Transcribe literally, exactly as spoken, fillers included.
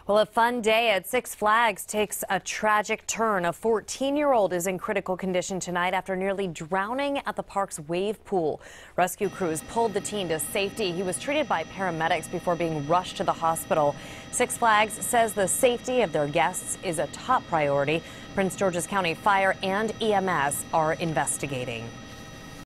Well, a fun day at Six Flags takes a tragic turn. A fourteen-year-old is in critical condition tonight after nearly drowning at the park's wave pool. Rescue crews pulled the teen to safety. He was treated by paramedics before being rushed to the hospital. Six Flags says the safety of their guests is a top priority. Prince George's County Fire and E M S are investigating.